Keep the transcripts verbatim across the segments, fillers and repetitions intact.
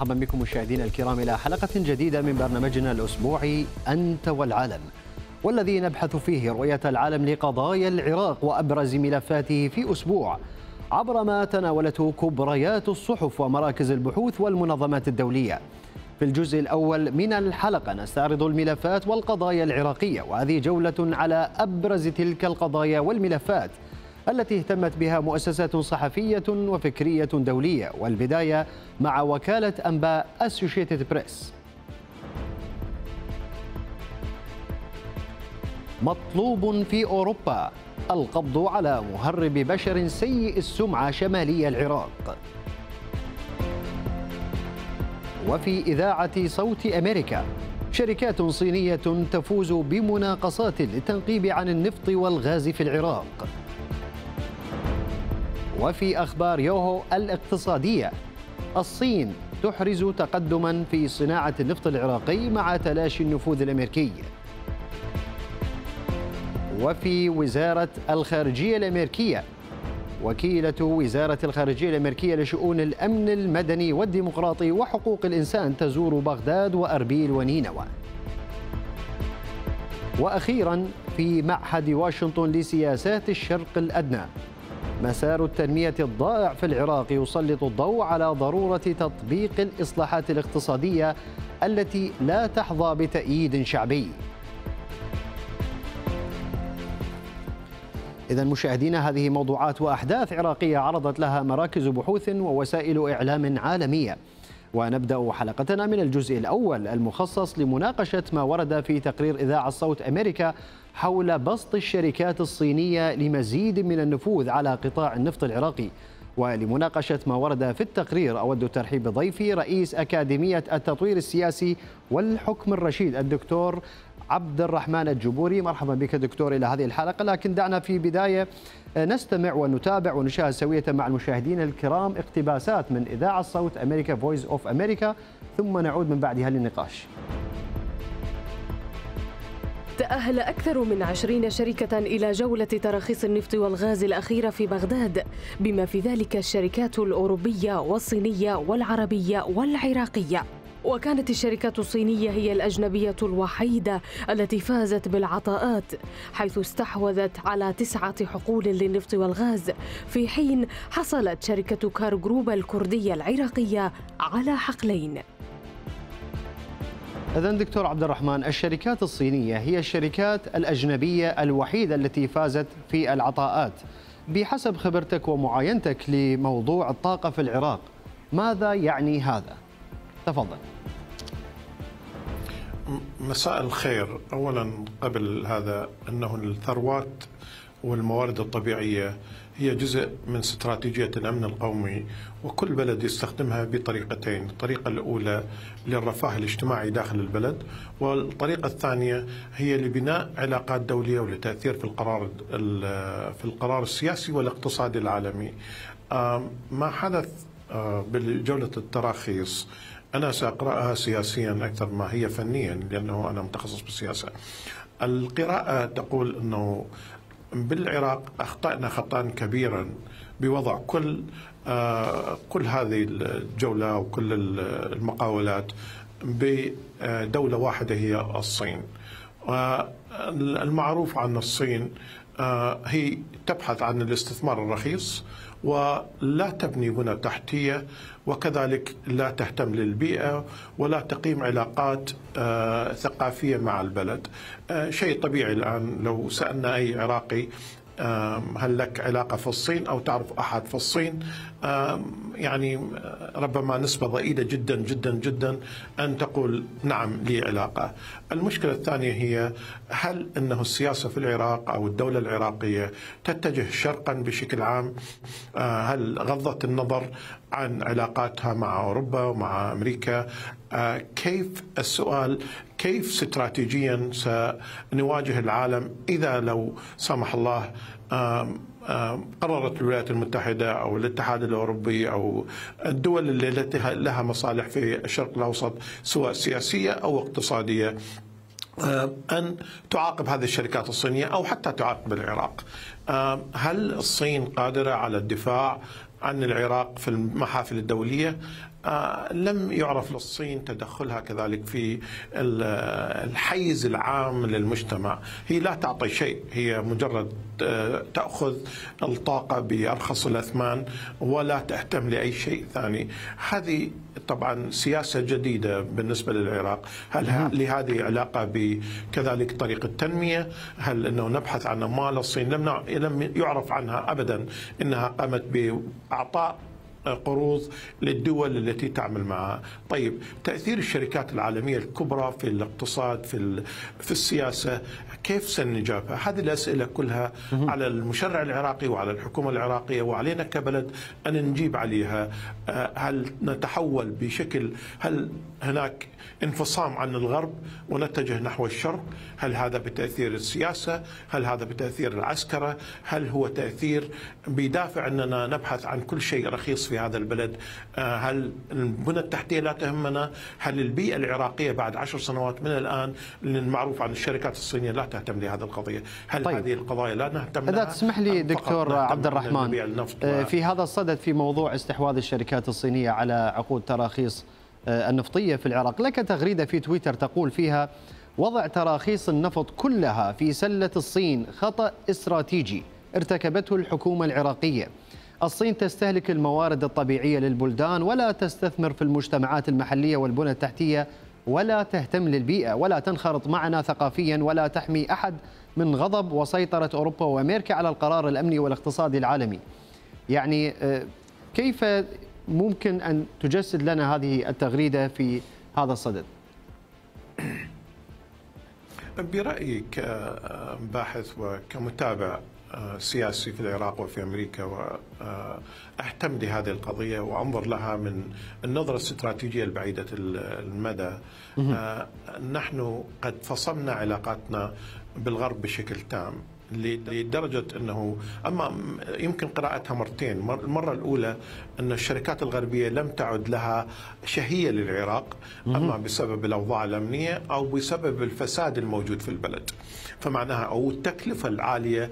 مرحبا بكم مشاهدينا الكرام إلى حلقة جديدة من برنامجنا الأسبوعي أنت والعالم، والذي نبحث فيه رؤية العالم لقضايا العراق وأبرز ملفاته في أسبوع عبر ما تناولته كبريات الصحف ومراكز البحوث والمنظمات الدولية. في الجزء الأول من الحلقة نستعرض الملفات والقضايا العراقية، وهذه جولة على أبرز تلك القضايا والملفات التي اهتمت بها مؤسسات صحفية وفكرية دولية، والبداية مع وكالة أنباء أسوشيتد بريس. مطلوب في أوروبا القبض على مهرب بشر سيء السمعة شمالي العراق. وفي إذاعة صوت أمريكا شركات صينية تفوز بمناقصات للتنقيب عن النفط والغاز في العراق. وفي أخبار يوهو الاقتصادية الصين تحرز تقدما في صناعة النفط العراقي مع تلاشي النفوذ الأمريكي. وفي وزارة الخارجية الأمريكية وكيلة وزارة الخارجية الأمريكية لشؤون الأمن المدني والديمقراطي وحقوق الإنسان تزور بغداد وأربيل ونينوى. وأخيرا في معهد واشنطن لسياسات الشرق الأدنى مسار التنمية الضائع في العراق يسلط الضوء على ضرورة تطبيق الإصلاحات الاقتصادية التي لا تحظى بتأييد شعبي. إذن مشاهدينا، هذه موضوعات وأحداث عراقية عرضت لها مراكز بحوث ووسائل إعلام عالمية. ونبدأ حلقتنا من الجزء الأول المخصص لمناقشة ما ورد في تقرير إذاعة صوت أمريكا حول بسط الشركات الصينية لمزيد من النفوذ على قطاع النفط العراقي. ولمناقشة ما ورد في التقرير أود الترحيب بضيفي رئيس أكاديمية التطوير السياسي والحكم الرشيد الدكتور عبد الرحمن الجبوري. مرحبا بك دكتور إلى هذه الحلقة، لكن دعنا في بداية نستمع ونتابع ونشاهد سوية مع المشاهدين الكرام اقتباسات من إذاعة صوت أمريكا فويس أوف أمريكا، ثم نعود من بعدها للنقاش. تأهل أكثر من عشرين شركة إلى جولة تراخيص النفط والغاز الأخيرة في بغداد، بما في ذلك الشركات الأوروبية والصينية والعربية والعراقية. وكانت الشركات الصينية هي الأجنبية الوحيدة التي فازت بالعطاءات، حيث استحوذت على تسعة حقول للنفط والغاز، في حين حصلت شركة كار جروب الكردية العراقية على حقلين. إذن دكتور عبد الرحمن، الشركات الصينية هي الشركات الأجنبية الوحيدة التي فازت في العطاءات. بحسب خبرتك ومعاينتك لموضوع الطاقة في العراق، ماذا يعني هذا؟ تفضل. مساء الخير. أولا قبل هذا أنه الثروات والموارد الطبيعية هي جزء من استراتيجية الأمن القومي، وكل بلد يستخدمها بطريقتين. الطريقة الأولى للرفاه الاجتماعي داخل البلد، والطريقة الثانية هي لبناء علاقات دولية ولتأثير في القرار في القرار السياسي والاقتصادي العالمي. ما حدث بجولة التراخيص أنا سأقرأها سياسيا أكثر ما هي فنيا، لأنه أنا متخصص بالسياسة. القراءة تقول أنه بالعراق أخطأنا خطأ كبيرا بوضع كل كل هذه الجولة وكل المقاولات بدولة واحدة هي الصين. المعروف عن الصين هي تبحث عن الاستثمار الرخيص ولا تبني بنى تحتية، وكذلك لا تهتم للبيئة ولا تقيم علاقات آه ثقافية مع البلد. آه شيء طبيعي. الآن لو سألنا أي عراقي آه هل لك علاقة في الصين أو تعرف أحد في الصين، آه يعني ربما نسبة ضئيلة جدا جدا جدا أن تقول نعم لي علاقة. المشكلة الثانية هي هل أنه السياسة في العراق أو الدولة العراقية تتجه شرقا بشكل عام؟ آه هل غضت النظر عن علاقاتها مع أوروبا ومع أمريكا؟ آه كيف السؤال كيف استراتيجيا سنواجه العالم إذا لو سمح الله آه قررت الولايات المتحدة أو الاتحاد الأوروبي أو الدول التي لها مصالح في الشرق الأوسط سواء سياسية أو اقتصادية أن تعاقب هذه الشركات الصينية أو حتى تعاقب العراق؟ هل الصين قادرة على الدفاع عن العراق في المحافل الدولية؟ آه لم يعرف للصين تدخلها كذلك في الحيز العام للمجتمع. هي لا تعطي شيء، هي مجرد آه تأخذ الطاقة بأرخص الأثمان ولا تهتم لأي شيء ثاني. هذه طبعا سياسة جديدة بالنسبة للعراق. هل لهذه علاقة بكذلك طريقة التنمية؟ هل أنه نبحث عن أموال الصين؟ لم لم يعرف عنها أبدا أنها قامت بإعطاء قروض للدول التي تعمل معها. طيب، تأثير الشركات العالمية الكبرى في الاقتصاد، في في السياسة، كيف سنجابها؟ هذه الأسئلة كلها على المشرع العراقي وعلى الحكومة العراقية وعلينا كبلد أن نجيب عليها. هل نتحول بشكل، هل هناك انفصام عن الغرب ونتجه نحو الشرق؟ هل هذا بتأثير السياسة؟ هل هذا بتأثير العسكرة؟ هل هو تأثير بدافع أننا نبحث عن كل شيء رخيص في هذا البلد؟ هل البنى التحتية لا تهمنا؟ هل البيئة العراقية بعد عشر سنوات من الآن، المعروف عن الشركات الصينية لا تهتم لهذه القضية؟ هل طيب. هذه القضايا لا نهتم لها؟ إذا تسمح لي دكتور عبد الرحمن، في هذا الصدد في موضوع استحواذ الشركات الصينية على عقود تراخيص النفطية في العراق، لك تغريدة في تويتر تقول فيها: وضع تراخيص النفط كلها في سلة الصين خطأ استراتيجي ارتكبته الحكومة العراقية. الصين تستهلك الموارد الطبيعية للبلدان ولا تستثمر في المجتمعات المحلية والبنى التحتية ولا تهتم للبيئة ولا تنخرط معنا ثقافيا ولا تحمي أحد من غضب وسيطرة أوروبا وأمريكا على القرار الأمني والاقتصادي العالمي. يعني كيف ممكن أن تجسد لنا هذه التغريدة في هذا الصدد؟ برأيي كباحث وكمتابع سياسي في العراق وفي أمريكا، وأهتم لهذه القضية وأنظر لها من النظرة الاستراتيجية البعيدة المدى، نحن قد فصلنا علاقاتنا بالغرب بشكل تام لدرجة أنه، أما يمكن قراءتها مرتين. المرة الأولى أن الشركات الغربية لم تعد لها شهية للعراق، أما بسبب الأوضاع الأمنية أو بسبب الفساد الموجود في البلد، فمعناها أو التكلفة العالية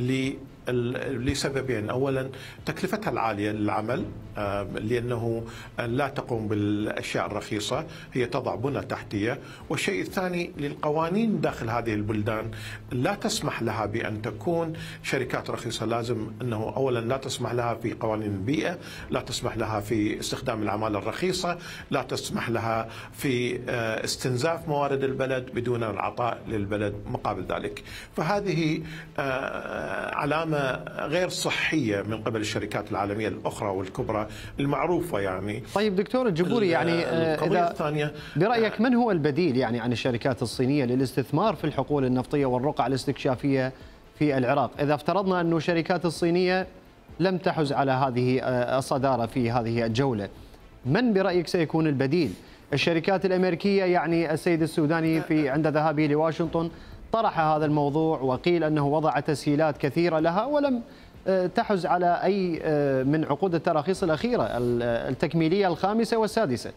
لسببين: أولا تكلفتها العالية للعمل لأنه لا تقوم بالأشياء الرخيصة، هي تضع بنى تحتية، والشيء الثاني للقوانين داخل هذه البلدان لا تسمح لها بأن تكون شركات رخيصة. لازم أنه أولا لا تسمح لها في قوانين البيئة، لا تسمح لها في استخدام العمالة الرخيصة، لا تسمح لها في استنزاف موارد البلد بدون العطاء للبلد مقابل ذلك. فهذه علامة غير صحية من قبل الشركات العالمية الأخرى والكبرى المعروفة. يعني طيب دكتور الجبوري، يعني إذا الثانية برأيك من هو البديل يعني عن الشركات الصينية للاستثمار في الحقول النفطية والرقعة الاستكشافية في العراق؟ إذا افترضنا أن الشركات الصينية لم تحز على هذه الصدارة في هذه الجولة، من برأيك سيكون البديل؟ الشركات الأمريكية، يعني السيد السوداني في عند ذهابه لواشنطن طرح هذا الموضوع وقيل أنه وضع تسهيلات كثيرة لها ولم تحز على أي من عقود التراخيص الأخيرة التكميلية الخامسة والسادسة.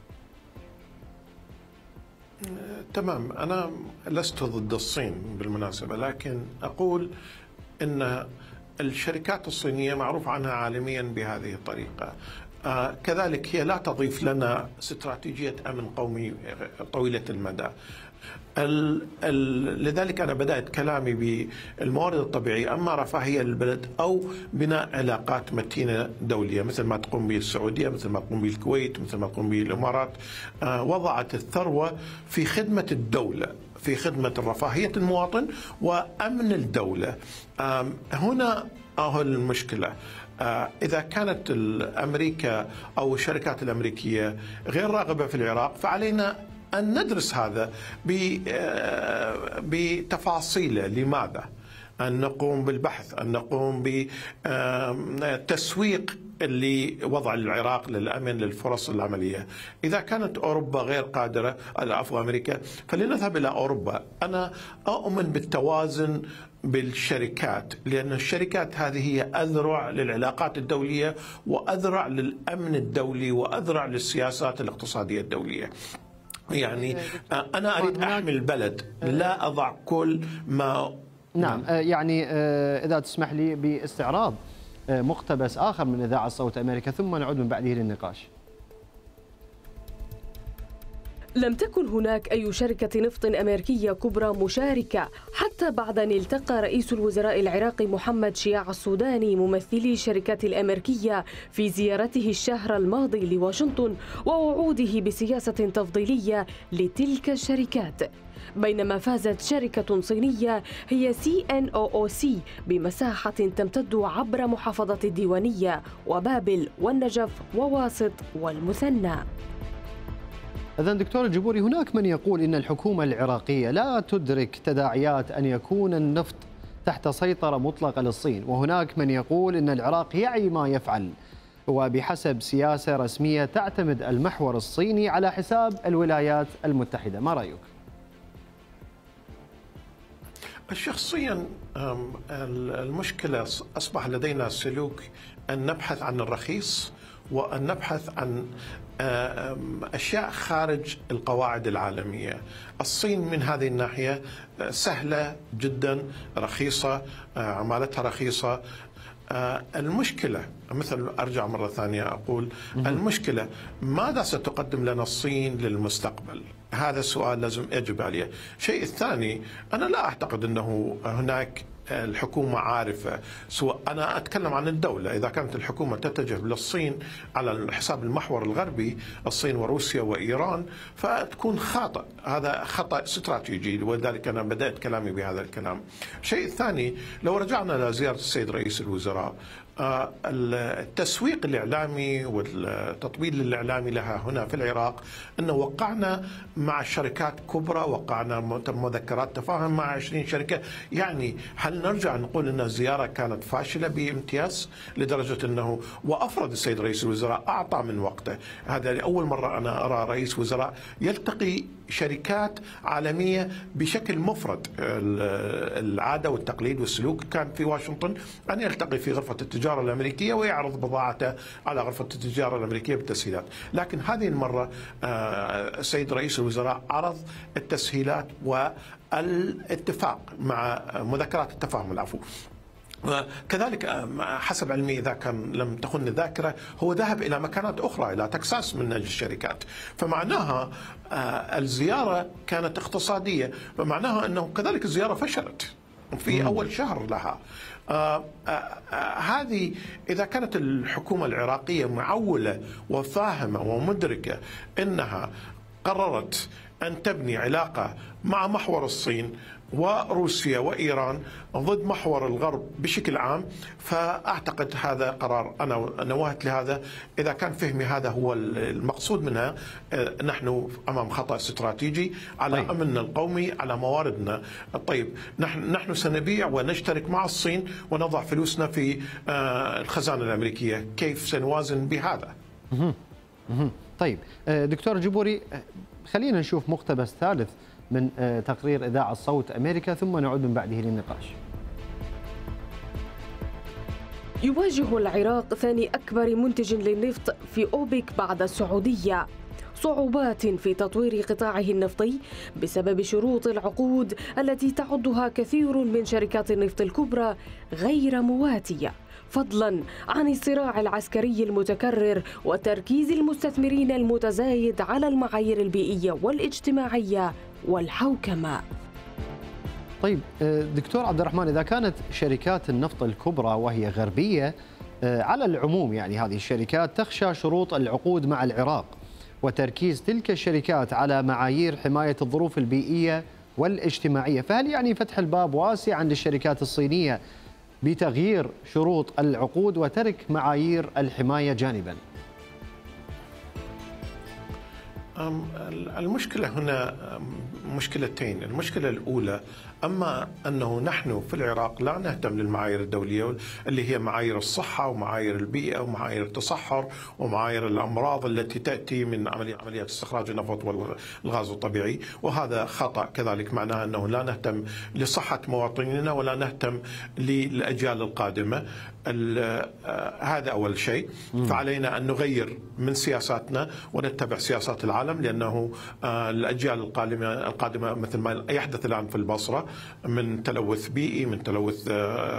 تمام، أنا لست ضد الصين بالمناسبة، لكن أقول أن الشركات الصينية معروف عنها عالميا بهذه الطريقة. آه كذلك هي لا تضيف لنا استراتيجية أمن قومي طويلة المدى. ال ال لذلك أنا بدأت كلامي بالموارد الطبيعية، أما رفاهية للبلد أو بناء علاقات متينة دولية مثل ما تقوم به السعودية، مثل ما تقوم به الكويت، مثل ما تقوم به الإمارات. آه وضعت الثروة في خدمة الدولة، في خدمة رفاهية المواطن وأمن الدولة. آه هنا هو المشكلة. إذا كانت أمريكا أو الشركات الأمريكية غير راغبة في العراق، فعلينا أن ندرس هذا بتفاصيله. لماذا؟ أن نقوم بالبحث، أن نقوم بتسويق لوضع العراق للأمن للفرص العملية. إذا كانت أوروبا غير قادرة، عفوا أمريكا، فلنذهب إلى أوروبا. أنا أؤمن بالتوازن بالشركات، لأن الشركات هذه هي أذرع للعلاقات الدولية وأذرع للأمن الدولي وأذرع للسياسات الاقتصادية الدولية. يعني أنا أريد أحمي البلد، لا أضع كل ما. نعم، يعني إذا تسمح لي باستعراض مقتبس آخر من إذاعة صوت أمريكا ثم نعود من بعده للنقاش. لم تكن هناك أي شركة نفط أمريكية كبرى مشاركة حتى بعد أن التقى رئيس الوزراء العراقي محمد شياع السوداني ممثلي الشركات الأمريكية في زيارته الشهر الماضي لواشنطن ووعوده بسياسة تفضيلية لتلك الشركات، بينما فازت شركة صينية هي سي إن أو أو سي بمساحة تمتد عبر محافظة الديوانية وبابل والنجف وواسط والمثنى. إذن دكتور الجبوري، هناك من يقول إن الحكومة العراقية لا تدرك تداعيات أن يكون النفط تحت سيطرة مطلقة للصين، وهناك من يقول إن العراق يعي ما يفعل وبحسب سياسة رسمية تعتمد المحور الصيني على حساب الولايات المتحدة. ما رأيك؟ شخصيا المشكلة أصبح لدينا سلوك أن نبحث عن الرخيص وأن نبحث عن أشياء خارج القواعد العالمية. الصين من هذه الناحية سهلة جدا، رخيصة، عمالتها رخيصة. المشكلة، مثل أرجع مرة ثانية أقول، المشكلة ماذا ستقدم لنا الصين للمستقبل؟ هذا السؤال لازم أجب عليه. الشيء الثاني، أنا لا أعتقد أنه هناك الحكومة عارفة، سواء أنا أتكلم عن الدولة، إذا كانت الحكومة تتجه للصين على حساب المحور الغربي، الصين وروسيا وإيران، فتكون خاطئ، هذا خطأ استراتيجي، ولذلك أنا بدأت كلامي بهذا الكلام. الشيء الثاني، لو رجعنا لزيارة السيد رئيس الوزراء، التسويق الإعلامي والتطبيل الإعلامي لها هنا في العراق أنه وقعنا مع شركات كبرى، وقعنا مذكرات تفاهم مع عشرين شركة. يعني هل نرجع نقول أن الزيارة كانت فاشلة بامتياز لدرجة أنه وأفرض السيد رئيس الوزراء أعطى من وقته؟ هذا لأول مرة أنا أرى رئيس وزراء يلتقي شركات عالمية بشكل مفرد. العادة والتقليد والسلوك كان في واشنطن أن يلتقي في غرفة التجارة الأمريكية ويعرض بضاعته على غرفة التجارة الأمريكية بالتسهيلات، لكن هذه المرة السيد رئيس الوزراء عرض التسهيلات والاتفاق مع مذكرات التفاهم العفو. كذلك حسب علمي، إذا كان لم تخن الذاكرة، هو ذهب إلى مكانات أخرى، إلى تكساس من أجل الشركات، فمعناها الزيارة كانت اقتصادية، فمعناها أنه كذلك الزيارة فشلت في أول شهر لها. آه آه آه هذه إذا كانت الحكومة العراقية معولة وفاهمة ومدركة أنها قررت أن تبني علاقة مع محور الصين وروسيا وإيران ضد محور الغرب بشكل عام، فأعتقد هذا قرار، أنا نوهت لهذا. إذا كان فهمي هذا هو المقصود منها، نحن أمام خطأ استراتيجي على طيب. أمننا القومي، على مواردنا. طيب نحن نحن سنبيع ونشترك مع الصين ونضع فلوسنا في الخزانة الأمريكية، كيف سنوازن بهذا؟ طيب دكتور جبوري، خلينا نشوف مقتبس ثالث من تقرير إذاعة صوت أمريكا ثم نعود من بعده للنقاش. يواجه العراق ثاني أكبر منتج للنفط في أوبك بعد السعودية صعوبات في تطوير قطاعه النفطي بسبب شروط العقود التي تعدها كثير من شركات النفط الكبرى غير مواتية، فضلا عن الصراع العسكري المتكرر وتركيز المستثمرين المتزايد على المعايير البيئية والاجتماعية والحوكمة. طيب دكتور عبد الرحمن، إذا كانت شركات النفط الكبرى وهي غربية على العموم، يعني هذه الشركات تخشى شروط العقود مع العراق وتركيز تلك الشركات على معايير حماية الظروف البيئية والاجتماعية، فهل يعني فتح الباب واسعا للشركات الصينية بتغيير شروط العقود وترك معايير الحماية جانبا؟ المشكلة هنا مشكلتين. المشكلة الأولى، أما أنه نحن في العراق لا نهتم للمعايير الدولية اللي هي معايير الصحة ومعايير البيئة ومعايير التصحر ومعايير الأمراض التي تأتي من عمليات استخراج النفط والغاز الطبيعي، وهذا خطأ. كذلك معناه أنه لا نهتم لصحة مواطنينا ولا نهتم للأجيال القادمة. هذا أول شيء. فعلينا أن نغير من سياساتنا ونتبع سياسات العالم، لأنه الأجيال القادمة القادمة مثل ما يحدث الآن في البصرة من تلوث بيئي، من تلوث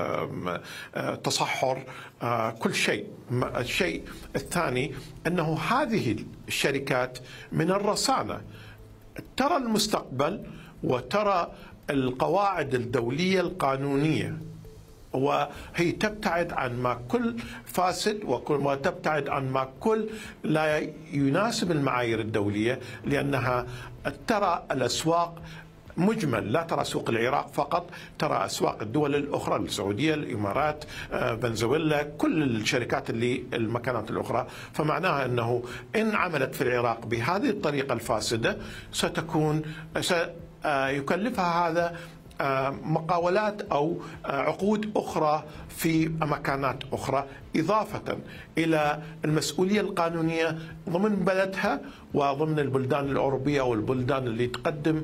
تصحر، كل شيء. الشيء الثاني أنه هذه الشركات من الرصانة ترى المستقبل وترى القواعد الدولية القانونية، وهي تبتعد عن ما كل فاسد وتبتعد عن ما كل لا يناسب المعايير الدولية، لأنها ترى الأسواق مجمل، لا ترى سوق العراق فقط، ترى أسواق الدول الأخرى، السعودية، الإمارات، فنزويلا، كل الشركات اللي المكانات الأخرى. فمعناها أنه إن عملت في العراق بهذه الطريقة الفاسدة ستكون سيكلفها هذا مقاولات أو عقود أخرى في مكانات أخرى، إضافة إلى المسؤولية القانونية ضمن بلدها وضمن البلدان الأوروبية أو البلدان اللي تقدم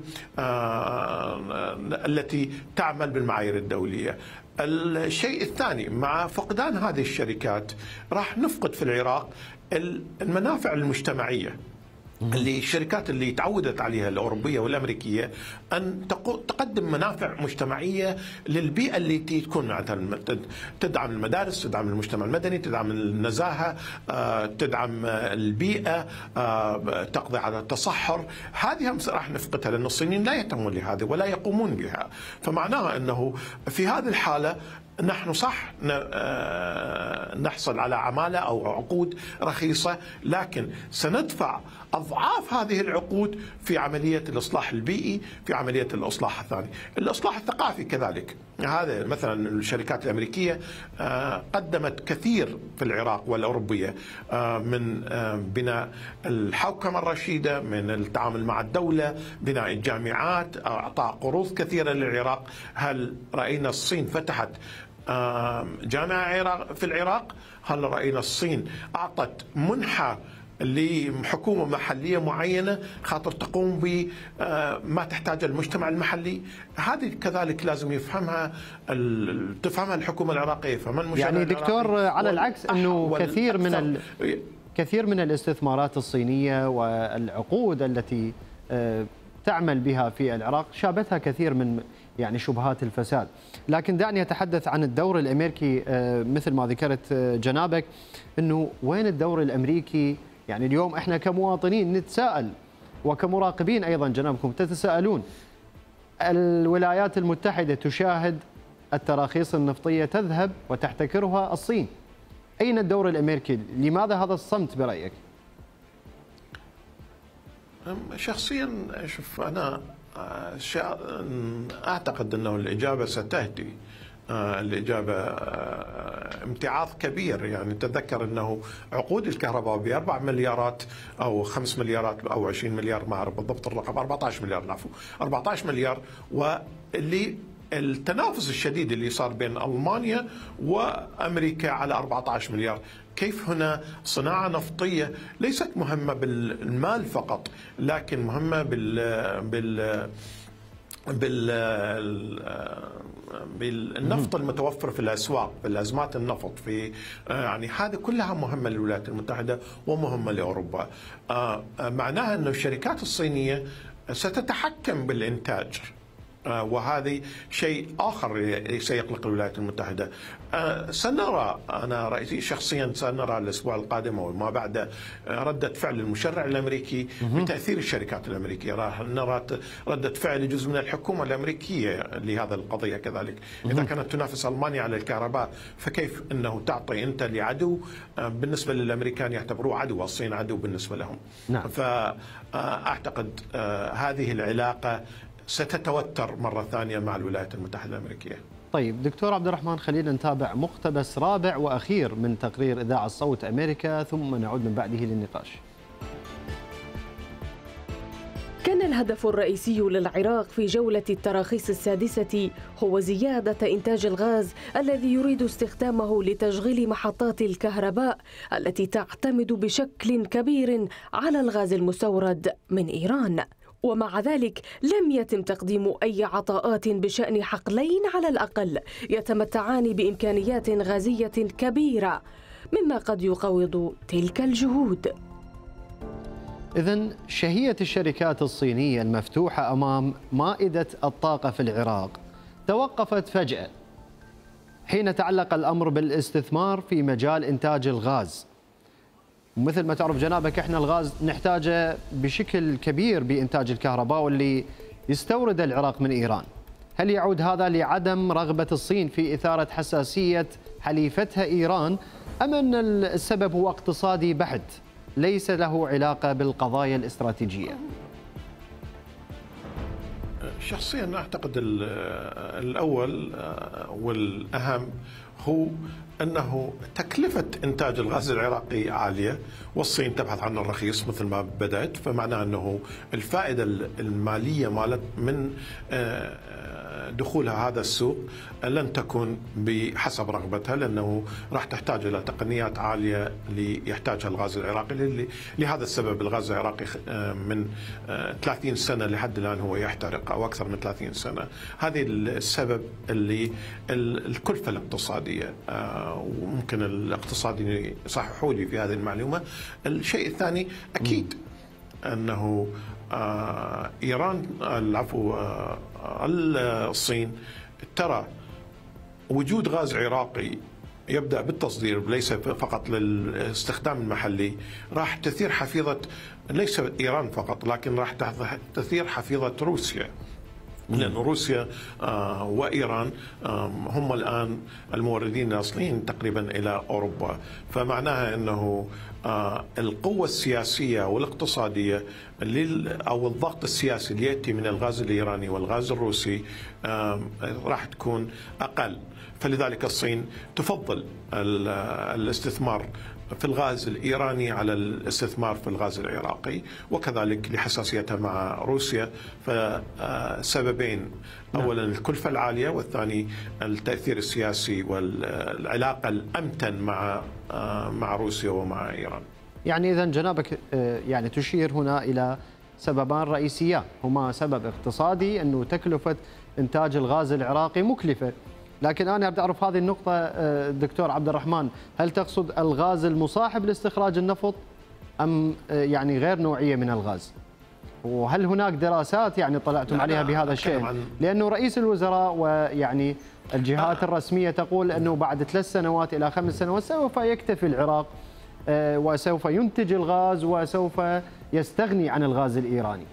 التي تعمل بالمعايير الدولية. الشيء الثاني، مع فقدان هذه الشركات راح نفقد في العراق المنافع المجتمعية اللي الشركات اللي تعودت عليها الأوروبية والأمريكية أن تقدم منافع مجتمعية للبيئة اللي تكون مثلا تدعم المدارس، تدعم المجتمع المدني، تدعم النزاهة، تدعم البيئة، تقضي على التصحر. هذه راح نفقدها لأن الصينيين لا يهتمون لهذه ولا يقومون بها. فمعناها أنه في هذه الحالة نحن صح نحصل على عمالة أو عقود رخيصة، لكن سندفع أضعاف هذه العقود في عملية الإصلاح البيئي، في عملية الإصلاح الثاني، الإصلاح الثقافي كذلك. هذا مثلا الشركات الأمريكية قدمت كثير في العراق والأوروبية من بناء الحوكمة الرشيدة، من التعامل مع الدولة، بناء الجامعات، أعطاء قروض كثيرة للعراق. هل رأينا الصين فتحت جامعة في العراق؟ هل رأينا الصين أعطت منحة لحكومة محلية معينة خاطر تقوم بما تحتاج المجتمع المحلي؟ هذه كذلك لازم يفهمها تفهمها الحكومة العراقية، فمن يعني دكتور على العكس أنه كثير من ال... كثير من الاستثمارات الصينية والعقود التي تعمل بها في العراق شابتها كثير من يعني شبهات الفساد. لكن دعني أتحدث عن الدور الأمريكي مثل ما ذكرت جنابك، أنه وين الدور الأمريكي؟ يعني اليوم احنا كمواطنين نتساءل وكمراقبين ايضا جنابكم تتساءلون. الولايات المتحدة تشاهد التراخيص النفطية تذهب وتحتكرها الصين. اين الدور الامريكي؟ لماذا هذا الصمت برأيك؟ شخصيا شوف انا اعتقد انه الاجابة ستهدي. الإجابة امتعاض كبير. يعني تذكر أنه عقود الكهرباء بأربع مليارات أو خمس مليارات أو عشرين مليار، ما أعرف بالضبط الرقم، أربعة عشر مليار نعفو أربعة عشر مليار، واللي التنافس الشديد اللي صار بين ألمانيا وأمريكا على أربعة عشر مليار. كيف هنا صناعة نفطية ليست مهمة بالمال فقط، لكن مهمة بال بال بالنفط المتوفر في الأسواق، بالأزمات النفط، في يعني هذه كلها مهمة للولايات المتحدة ومهمة لأوروبا. معناها أن الشركات الصينية ستتحكم بالإنتاج، وهذا شيء آخر سيقلق الولايات المتحدة. سنرى، أنا رأيي شخصيا سنرى الأسبوع القادم وما بعد ردة فعل المشرع الأمريكي بتأثير الشركات الأمريكية. راح نرى ردة فعل جزء من الحكومة الأمريكية لهذا القضية كذلك. إذا كانت تنافس ألمانيا على الكهرباء، فكيف أنه تعطي أنت لعدو بالنسبة للأمريكان يعتبروه عدو، والصين عدو بالنسبة لهم. نعم. فأعتقد هذه العلاقة ستتوتر مرة ثانية مع الولايات المتحدة الأمريكية. طيب دكتور عبد الرحمن، خلينا نتابع مقتبس رابع وأخير من تقرير إذاعة صوت أمريكا ثم نعود من بعده للنقاش. كان الهدف الرئيسي للعراق في جولة التراخيص السادسة هو زيادة إنتاج الغاز الذي يريد استخدامه لتشغيل محطات الكهرباء التي تعتمد بشكل كبير على الغاز المستورد من إيران. ومع ذلك لم يتم تقديم أي عطاءات بشأن حقلين على الأقل يتمتعان بإمكانيات غازية كبيرة، مما قد يقوض تلك الجهود. إذن شهية الشركات الصينية المفتوحة أمام مائدة الطاقة في العراق توقفت فجأة حين تعلق الأمر بالاستثمار في مجال إنتاج الغاز. ومثل ما تعرف جنابك احنا الغاز نحتاجه بشكل كبير بإنتاج الكهرباء واللي يستورد العراق من إيران. هل يعود هذا لعدم رغبة الصين في إثارة حساسية حليفتها إيران، أم أن السبب هو اقتصادي بحت ليس له علاقة بالقضايا الاستراتيجية؟ شخصيا أعتقد الأول والأهم هو أنه تكلفة إنتاج الغاز العراقي عالية والصين تبحث عن الرخيص مثل ما بدأت، فمعناه أنه الفائدة المالية مالت من دخولها هذا السوق لن تكون بحسب رغبتها، لأنه راح تحتاج إلى تقنيات عالية ليحتاجها الغاز العراقي. لهذا السبب الغاز العراقي من ثلاثين سنة لحد الآن هو يحترق، أو أكثر من ثلاثين سنة. هذه السبب اللي الكلفة الاقتصادية، وممكن الاقتصادي يصححوا لي في هذه المعلومة. الشيء الثاني أكيد أنه إيران العفو الصين ترى وجود غاز عراقي يبدأ بالتصدير ليس فقط للاستخدام المحلي راح تثير حفيظة ليس إيران فقط، لكن راح تثير حفيظة روسيا، لأن روسيا وإيران هم الآن الموردين الأصليين تقريبا إلى أوروبا. فمعناها أنه القوة السياسية والاقتصادية أو الضغط السياسي اللي يأتي من الغاز الإيراني والغاز الروسي راح تكون أقل. فلذلك الصين تفضل الاستثمار في الغاز الإيراني على الاستثمار في الغاز العراقي، وكذلك لحساسيتها مع روسيا. فسببين، أولا الكلفة العالية، والثاني التأثير السياسي والعلاقة الأمتن مع مع روسيا ومع إيران. يعني إذن جنابك يعني تشير هنا إلى سببان رئيسيان، هما سبب اقتصادي أنه تكلفة إنتاج الغاز العراقي مكلفة، لكن أنا بدي أعرف هذه النقطة دكتور عبد الرحمن، هل تقصد الغاز المصاحب لاستخراج النفط أم يعني غير نوعية من الغاز؟ وهل هناك دراسات يعني طلعتم عليها بهذا الشيء؟ لأنه رئيس الوزراء ويعني الجهات الرسمية تقول أنه بعد ثلاث سنوات إلى خمس سنوات سوف يكتفي العراق وسوف ينتج الغاز وسوف يستغني عن الغاز الإيراني.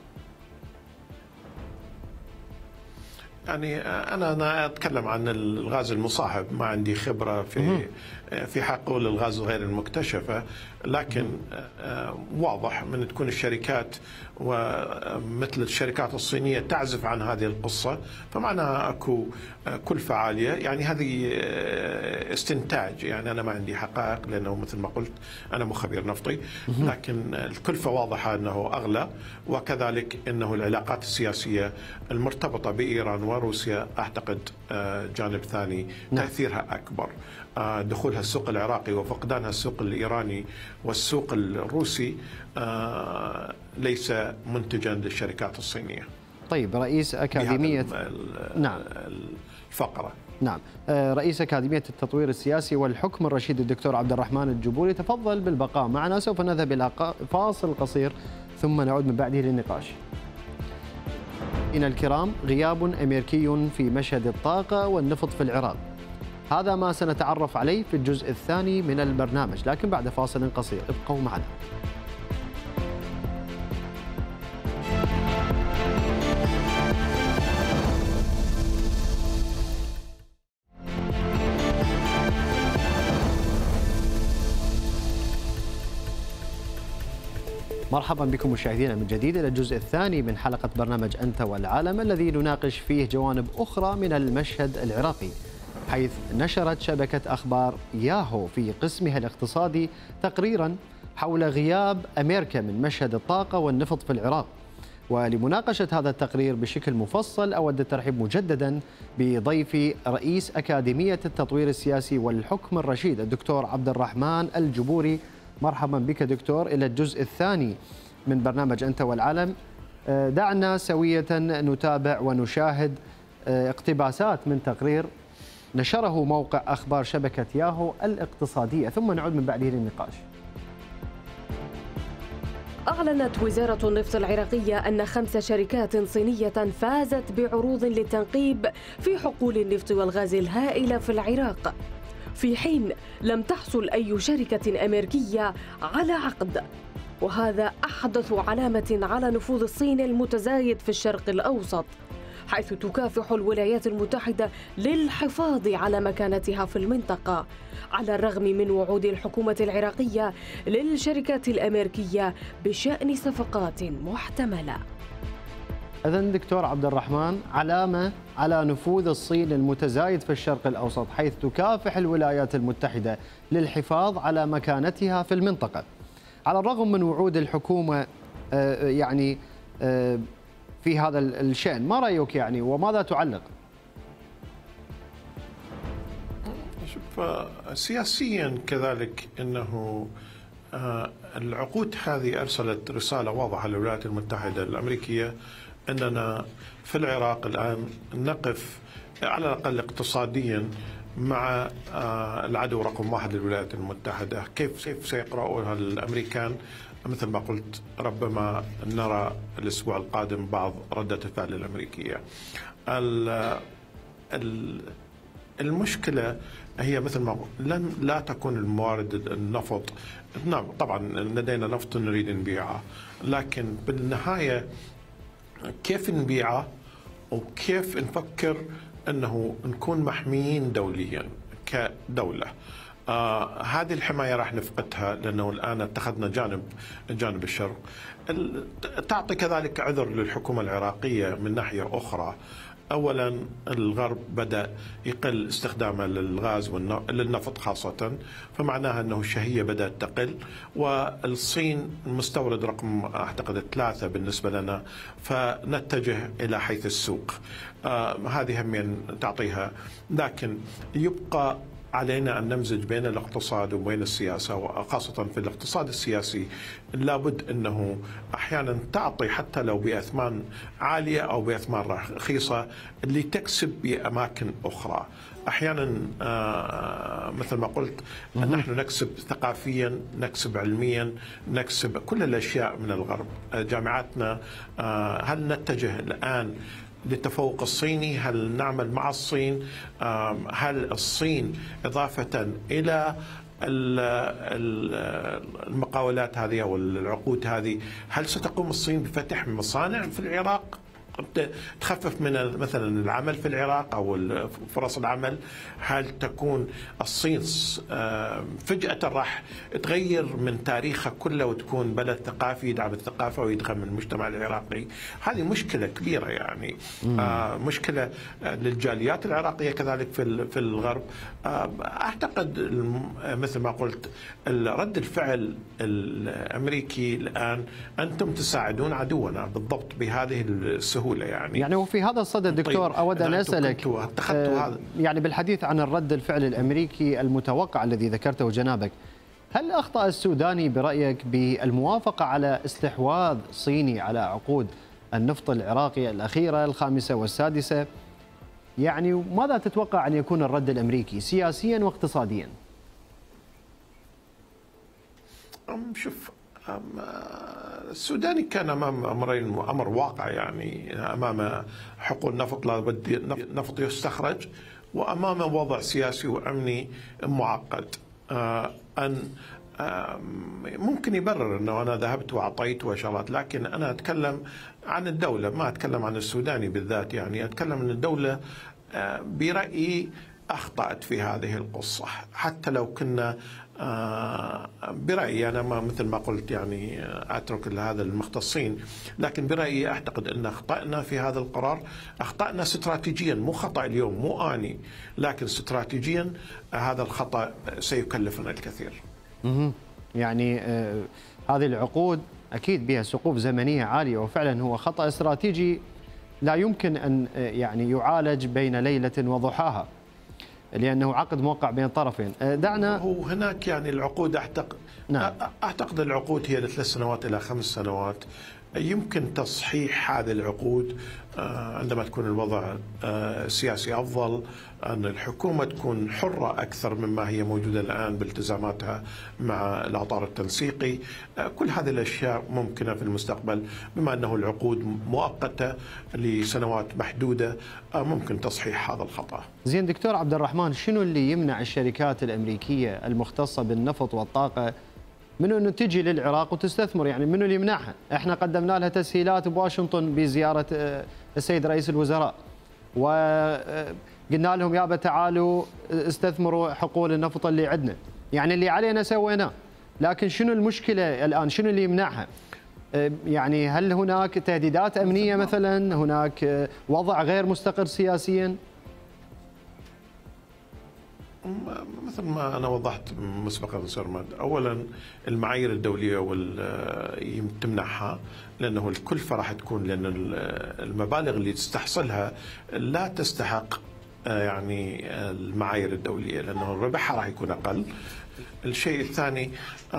يعني أنا أنا أتكلم عن الغاز المصاحب، ما عندي خبرة في في حقول الغاز غير المكتشفة، لكن واضح من تكون الشركات ومثل الشركات الصينية تعزف عن هذه القصة، فمعناها أكو كلفة عالية. يعني هذه استنتاج، يعني أنا ما عندي حقائق لأنه مثل ما قلت أنا مو خبير نفطي، لكن الكلفة واضحة أنه أغلى، وكذلك أنه العلاقات السياسية المرتبطة بإيران وروسيا أعتقد جانب ثاني تأثيرها أكبر. دخولها السوق العراقي وفقدانها السوق الإيراني والسوق الروسي ليس منتجا للشركات الصينية. طيب رئيس أكاديمية نعم الفقرة نعم رئيس أكاديمية التطوير السياسي والحكم الرشيد الدكتور عبد الرحمن الجبوري تفضل بالبقاء معنا، سوف نذهب إلى فاصل قصير ثم نعود من بعده للنقاش. إن الكرام، غياب أمريكي في مشهد الطاقة والنفط في العراق، هذا ما سنتعرف عليه في الجزء الثاني من البرنامج، لكن بعد فاصل قصير، ابقوا معنا. مرحبا بكم مشاهدينا من جديد إلى الجزء الثاني من حلقة برنامج أنت والعالم، الذي نناقش فيه جوانب أخرى من المشهد العراقي، حيث نشرت شبكة أخبار ياهو في قسمها الاقتصادي تقريرا حول غياب أمريكا من مشهد الطاقة والنفط في العراق. ولمناقشة هذا التقرير بشكل مفصل أود الترحيب مجددا بضيفي رئيس أكاديمية التطوير السياسي والحكم الرشيد الدكتور عبد الرحمن الجبوري. مرحبا بك دكتور إلى الجزء الثاني من برنامج أنت والعالم. دعنا سوية نتابع ونشاهد اقتباسات من تقرير نشره موقع أخبار شبكة ياهو الاقتصادية، ثم نعود من بعده للنقاش. أعلنت وزارة النفط العراقية أن خمس شركات صينية فازت بعروض للتنقيب في حقول النفط والغاز الهائلة في العراق. في حين لم تحصل أي شركة أمريكية على عقد، وهذا أحدث علامة على نفوذ الصين المتزايد في الشرق الأوسط، حيث تكافح الولايات المتحدة للحفاظ على مكانتها في المنطقة، على الرغم من وعود الحكومة العراقية للشركات الأمريكية بشأن صفقات محتملة. إذن دكتور عبد الرحمن، علامة على نفوذ الصين المتزايد في الشرق الأوسط، حيث تكافح الولايات المتحدة للحفاظ على مكانتها في المنطقة، على الرغم من وعود الحكومة يعني في هذا الشأن. ما رأيك يعني وماذا تعلق؟ شوف، سياسيا كذلك أنه العقود هذه أرسلت رسالة واضحة للولايات المتحدة الأمريكية أننا في العراق الآن نقف على الأقل اقتصاديا مع العدو رقم واحد للولايات المتحدة. كيف كيف سيقرأها الأمريكان؟ مثل ما قلت، ربما نرى الأسبوع القادم بعض ردة الفعل الأمريكية. المشكلة هي مثل ما لن لا تكون الموارد النفط، نعم طبعا لدينا نفط نريد نبيعه، لكن بالنهاية كيف نبيعه وكيف نفكر أنه نكون محميين دوليا كدولة. آه هذه الحماية راح نفقدها، لأنه الآن اتخذنا جانب جانب الشرق. تعطي كذلك عذر للحكومة العراقية من ناحية أخرى. أولا، الغرب بدأ يقل استخدامه للغاز والنفط خاصة، فمعناها أنه الشهية بدأت تقل، والصين مستورد رقم أعتقد ثلاثة بالنسبة لنا، فنتجه إلى حيث السوق. آه هذه هم تعطيها، لكن يبقى علينا أن نمزج بين الاقتصاد وبين السياسة، وخاصة في الاقتصاد السياسي لابد أنه أحيانا تعطي حتى لو بأثمان عالية أو بأثمان رخيصة اللي تكسب بأماكن أخرى. أحيانا آه مثل ما قلت، نحن نكسب ثقافيا، نكسب علميا، نكسب كل الأشياء من الغرب. آه جامعاتنا، آه هل نتجه الآن للتفوق الصيني؟ هل نعمل مع الصين؟ هل الصين إضافة إلى المقاولات هذه أو العقود هذه، هل ستقوم الصين بفتح مصانع في العراق تخفف من مثلا العمل في العراق أو فرص العمل؟ هل تكون الصين فجأة راح تغير من تاريخها كله وتكون بلد ثقافي يدعم الثقافة ويدخل من المجتمع العراقي؟ هذه مشكلة كبيرة يعني، آه مشكلة للجاليات العراقية كذلك في في الغرب. آه أعتقد مثل ما قلت، رد الفعل الأمريكي الآن، أنتم تساعدون عدونا بالضبط بهذه السهولة يعني. يعني وفي هذا الصدد دكتور، طيب، أود أن أسألك آه يعني بالحديث عن الرد الفعل الأمريكي المتوقع الذي ذكرته جنابك، هل أخطأ السوداني برأيك بالموافقة على استحواذ صيني على عقود النفط العراقي الأخيرة الخامسة والسادسة؟ يعني ماذا تتوقع أن يكون الرد الأمريكي سياسيا واقتصاديا؟ شوف، السوداني كان امام امرين، امر واقع يعني، امام حقول نفط لابد نفط يستخرج، وامام وضع سياسي وامني معقد. ان ممكن يبرر انه انا ذهبت واعطيت وشغلات، لكن انا اتكلم عن الدوله، ما اتكلم عن السوداني بالذات يعني. اتكلم عن الدوله برايي اخطات في هذه القصه، حتى لو كنا برأيي أنا، ما مثل ما قلت يعني أترك لهذا المختصين، لكن برأيي أعتقد أن أخطأنا في هذا القرار. أخطأنا استراتيجيا، مو خطأ اليوم، مو آني، لكن استراتيجيا هذا الخطأ سيكلفنا الكثير. يعني آه هذه العقود أكيد بها سقوف زمنية عالية، وفعلا هو خطأ استراتيجي لا يمكن أن يعني يعالج بين ليلة وضحاها، لأنه عقد موقع بين طرفين. دعنا هو هناك يعني العقود، أعتقد نعم. أعتقد العقود هي لثلاث سنوات إلى خمس سنوات. يمكن تصحيح هذه العقود عندما تكون الوضع سياسي أفضل، أن الحكومة تكون حرة أكثر مما هي موجودة الآن بالتزاماتها مع الأطار التنسيقي. كل هذه الأشياء ممكنة في المستقبل، بما أنه العقود مؤقتة لسنوات محدودة، ممكن تصحيح هذا الخطأ. زين دكتور عبد الرحمن، شنو اللي يمنع الشركات الأمريكية المختصة بالنفط والطاقة منو انه تجي للعراق وتستثمر؟ يعني منو اللي يمنعها؟ احنا قدمنا لها تسهيلات بواشنطن بزياره السيد رئيس الوزراء، وقلنا لهم يابا تعالوا استثمروا حقول النفط اللي عندنا، يعني اللي علينا سويناه، لكن شنو المشكله الان؟ شنو اللي يمنعها؟ يعني هل هناك تهديدات امنيه مثلا؟ هناك وضع غير مستقر سياسيا؟ مثل ما أنا وضحت مسبقا سرمد، أولا المعايير الدولية تمنعها، لأنه الكلفة راح تكون، لأن المبالغ اللي تستحصلها لا تستحق يعني المعايير الدولية، لأنه ربحها راح يكون أقل. الشيء الثاني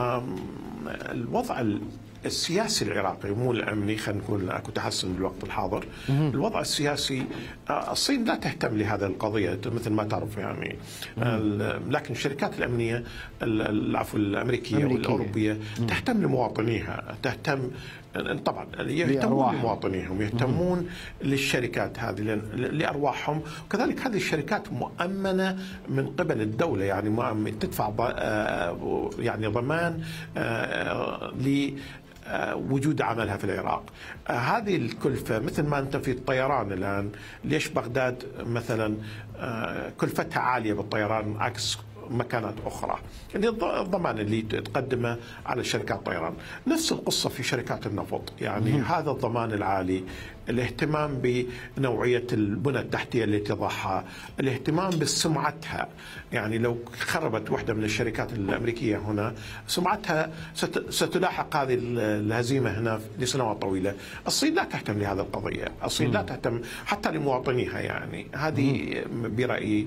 الوضع السياسي العراقي مو الامني، خلينا نقول اكو تحسن بالوقت الحاضر. الوضع السياسي الصين لا تهتم لهذه القضيه مثل ما تعرف يعني، لكن الشركات الامنيه العفو الامريكيه أمريكية. والاوروبيه تهتم لمواطنيها، تهتم طبعا يهتمون لمواطنيهم، يهتمون للشركات هذه لارواحهم، وكذلك هذه الشركات مؤمنه من قبل الدوله، يعني تدفع يعني ضمان ل وجود عملها في العراق. هذه الكلفة مثل ما أنت في الطيران الآن، ليش بغداد مثلا كلفتها عالية بالطيران عكس مكانات أخرى؟ يعني الضمان اللي تقدمه على شركات الطيران. نفس القصة في شركات النفط، يعني مم. هذا الضمان العالي، الاهتمام بنوعية البنى التحتية اللي تضعها، الاهتمام بسمعتها. يعني لو خربت واحدة من الشركات الأمريكية هنا، سمعتها ستلاحق هذه الهزيمة هنا لسنوات طويلة. الصين لا تهتم لهذه القضية، الصين مم. لا تهتم حتى لمواطنيها، يعني هذه برأيي.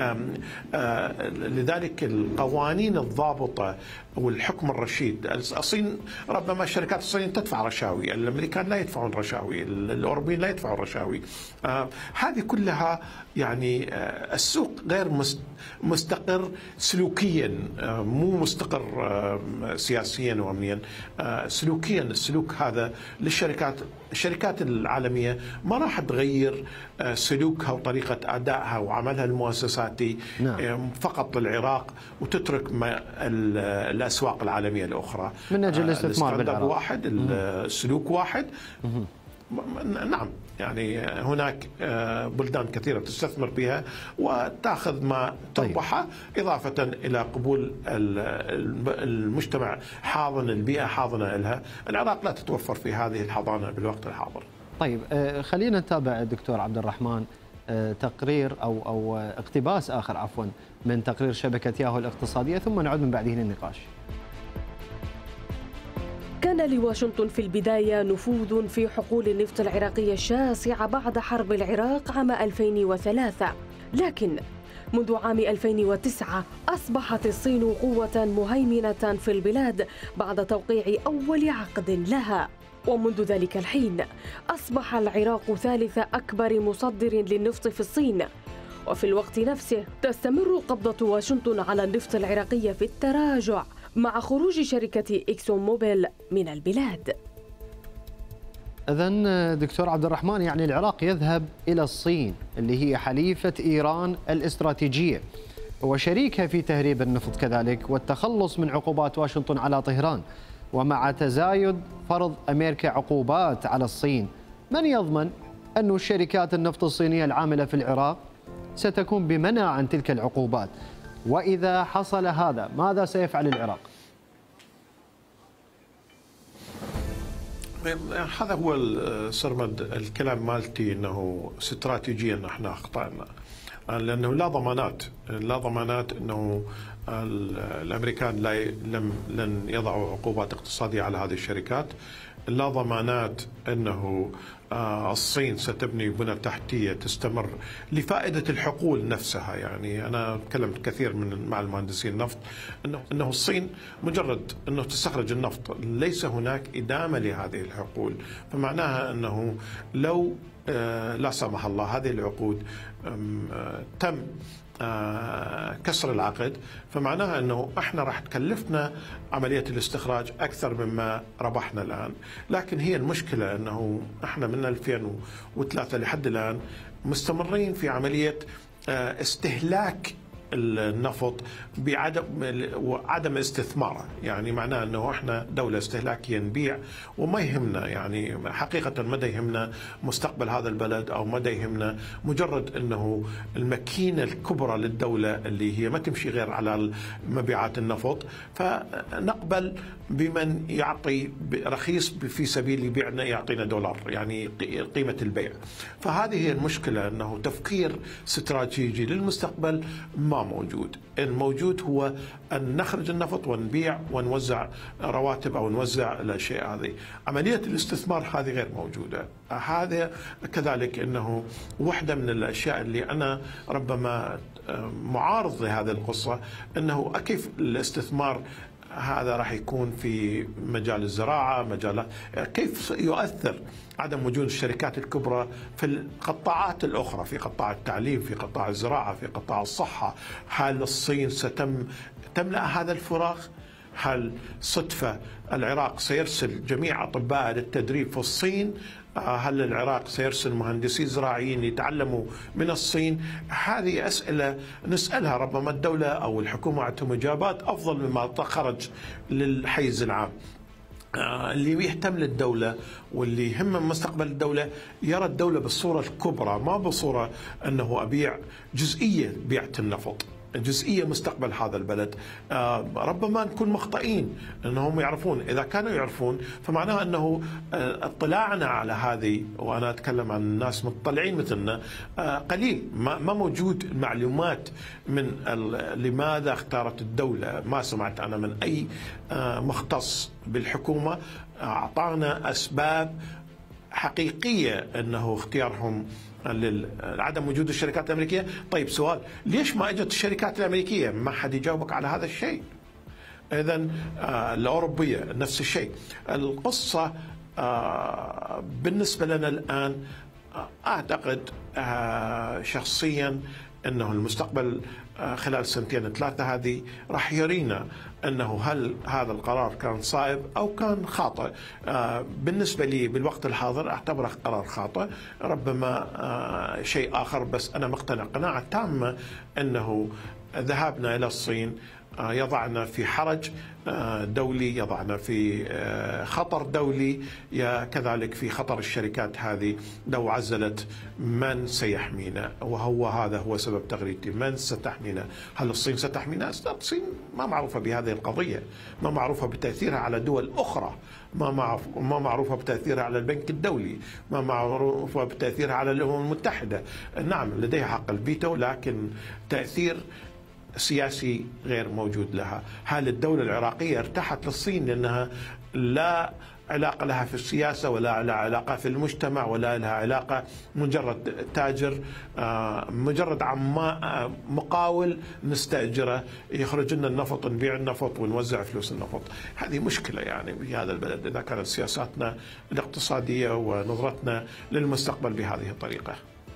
لذلك القوانين الضابطة والحكم الرشيد، الصين ربما الشركات الصينية تدفع رشاوي، الأمريكان لا يدفعون رشاوي، الأوروبيين لا يدفعون رشاوي. آه هذه كلها يعني آه السوق غير مستقر سلوكيا، آه مو مستقر آه سياسيا وأمنيا، آه سلوكيا. السلوك هذا للشركات، الشركات العالمية ما راح تغير آه سلوكها وطريقة أدائها وعملها المؤسساتي نعم. فقط للعراق وتترك ما الأسواق العالمية الأخرى من أجل الاستثمار بالعراق. واحد، السلوك واحد. نعم، يعني هناك بلدان كثيرة تستثمر بها وتأخذ ما تربحه، إضافة إلى قبول المجتمع حاضن، البيئة حاضنة لها. العراق لا تتوفر في هذه الحضانة بالوقت الحاضر. طيب خلينا نتابع دكتور عبد الرحمن تقرير أو أو اقتباس آخر عفوا من تقرير شبكة ياهو الاقتصادية، ثم نعود من بعده للنقاش. كان لواشنطن في البداية نفوذ في حقول النفط العراقية الشاسعة بعد حرب العراق عام ألفين وثلاثة، لكن منذ عام ألفين وتسعة أصبحت الصين قوة مهيمنة في البلاد بعد توقيع أول عقد لها، ومنذ ذلك الحين أصبح العراق ثالث أكبر مصدر للنفط في الصين. وفي الوقت نفسه تستمر قبضة واشنطن على النفط العراقي في التراجع مع خروج شركة إكسون موبيل من البلاد. إذن دكتور عبد الرحمن، يعني العراق يذهب إلى الصين اللي هي حليفة إيران الاستراتيجية وشريكها في تهريب النفط كذلك والتخلص من عقوبات واشنطن على طهران، ومع تزايد فرض أمريكا عقوبات على الصين، من يضمن أن الشركات النفط الصينية العاملة في العراق ستكون بمنع عن تلك العقوبات؟ وإذا حصل هذا ماذا سيفعل العراق؟ هذا هو سرمد الكلام مالتي، أنه استراتيجيا احنا أخطأنا، لأنه لا ضمانات لا ضمانات أنه الأمريكان لا لم لن يضعوا عقوبات اقتصادية على هذه الشركات. لا ضمانات أنه الصين ستبني بنى تحتية تستمر لفائدة الحقول نفسها. يعني أنا تكلمت كثير من مع المهندسين النفط أنه أنه الصين مجرد أنه تستخرج النفط، ليس هناك إدامة لهذه الحقول، فمعناها أنه لو لا سمح الله هذه العقود تم كسر العقد، فمعناها أنه احنا راح تكلفنا عملية الاستخراج أكثر مما ربحنا الآن. لكن هي المشكلة أنه احنا من ألفين وثلاثة لحد الآن مستمرين في عملية استهلاك النفط بعدم وعدم استثماره. يعني معناه انه احنا دوله استهلاكيه نبيع وما يهمنا، يعني حقيقه ما يهمنا مستقبل هذا البلد او ما يهمنا، مجرد انه الماكينه الكبرى للدوله اللي هي ما تمشي غير على مبيعات النفط، فنقبل بمن يعطي رخيص في سبيل يبيعنا يعطينا دولار، يعني قيمه البيع. فهذه هي المشكله، انه تفكير استراتيجي للمستقبل ما موجود. الموجود هو أن نخرج النفط ونبيع ونوزع رواتب أو نوزع الأشياء هذه. عملية الاستثمار هذه غير موجودة. هذا كذلك أنه واحدة من الأشياء اللي أنا ربما معارض لهذه القصة، أنه كيف الاستثمار هذا راح يكون في مجال الزراعة، مجال كيف يؤثر عدم وجود الشركات الكبرى في القطاعات الأخرى، في قطاع التعليم، في قطاع الزراعة، في قطاع الصحة. هل الصين ستم تملأ هذا الفراغ؟ هل صدفة العراق سيرسل جميع أطباء للتدريب في الصين؟ هل العراق سيرسل مهندسي زراعيين يتعلموا من الصين؟ هذه أسئلة نسألها، ربما الدولة أو الحكومة عندهم إجابات أفضل مما خرج للحيز العام. اللي يهتم للدولة واللي يهم مستقبل الدولة يرى الدولة بالصورة الكبرى، ما بصورة أنه أبيع جزئية بيعة النفط، جزئية مستقبل هذا البلد. آه ربما نكون مخطئين أنهم يعرفون. إذا كانوا يعرفون فمعناها أنه آه اطلاعنا على هذه، وأنا أتكلم عن الناس مطلعين مثلنا، آه قليل، ما, ما موجود معلومات من لماذا اختارت الدولة. ما سمعت أنا من أي آه مختص بالحكومة أعطانا أسباب حقيقية أنه اختيارهم لعدم وجود الشركات الأمريكية. طيب سؤال، ليش ما اجت الشركات الأمريكية؟ ما حد يجاوبك على هذا الشيء. إذن آه الأوروبية نفس الشيء. القصة آه بالنسبة لنا الآن آه أعتقد آه شخصيا أنه المستقبل آه خلال سنتين ثلاثة هذه راح يرينا أنه هل هذا القرار كان صائب أو كان خاطئ. آه بالنسبة لي بالوقت الحاضر أعتبره قرار خاطئ، ربما آه شيء آخر، بس أنا مقتنع قناعة تامة أنه ذهابنا إلى الصين يضعنا في حرج دولي، يضعنا في خطر دولي، كذلك في خطر الشركات هذه لو عزلت. من سيحمينا؟ وهو هذا هو سبب تغريدتي، من ستحمينا؟ هل الصين ستحمينا؟ الصين ما معروفة بهذه القضية، ما معروفة بتأثيرها على دول أخرى، ما معروف ما معروفة بتأثيرها على البنك الدولي، ما معروفة بتأثيرها على الأمم المتحدة. نعم لديها حق الفيتو، لكن تأثير سياسي غير موجود لها. هل الدولة العراقية ارتاحت للصين لأنها لا علاقة لها في السياسة ولا لها علاقة في المجتمع ولا لها علاقة، مجرد تاجر، مجرد عماء مقاول نستأجره يخرج لنا النفط، نبيع النفط ونوزع فلوس النفط. هذه مشكلة يعني في هذا البلد إذا كانت سياساتنا الاقتصادية ونظرتنا للمستقبل بهذه الطريقة.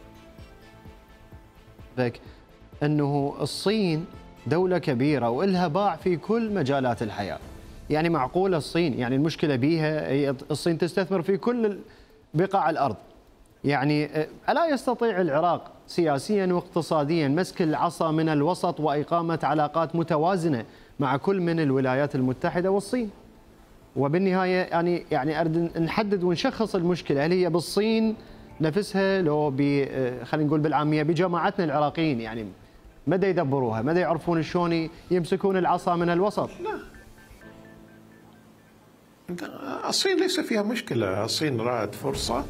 ذاك أنه الصين دولة كبيرة وإلها باع في كل مجالات الحياة. يعني معقولة الصين، يعني المشكلة بيها الصين تستثمر في كل بقاع الأرض. يعني ألا يستطيع العراق سياسيا واقتصاديا مسك العصا من الوسط وإقامة علاقات متوازنة مع كل من الولايات المتحدة والصين؟ وبالنهاية يعني يعني أريد نحدد ونشخص المشكلة، هل هي بالصين نفسها لو ب خلينا نقول بالعامية بجماعتنا العراقيين؟ يعني مدى يدبروها؟ مدى يعرفون شلون يمسكون العصا من الوسط؟ لا، الصين ليس فيها مشكلة. الصين رأت فرصة